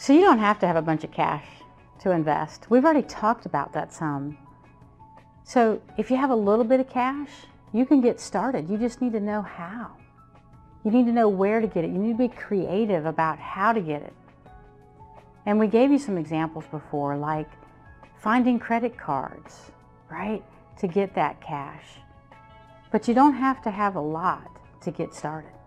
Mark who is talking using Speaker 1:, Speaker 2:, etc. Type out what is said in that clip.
Speaker 1: So you don't have to have a bunch of cash to invest. We've already talked about that some. So if you have a little bit of cash, you can get started. You just need to know how. You need to know where to get it. You need to be creative about how to get it. And we gave you some examples before, like finding credit cards, right, to get that cash. But you don't have to have a lot to get started.